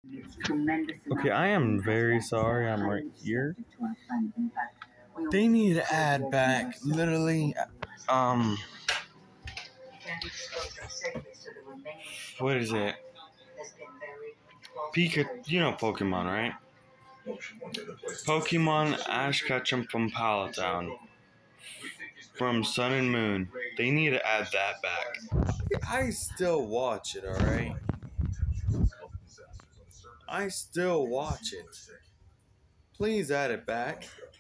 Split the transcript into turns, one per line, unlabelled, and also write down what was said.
Okay, I am very sorry. I'm right here. They need to add back, literally, what is it? Pika, you know Pokemon, right? Pokemon Ashka chimp from Palatine. From Sun and Moon. They need to add that back. I still watch it, alright? I still watch it. Please add it back.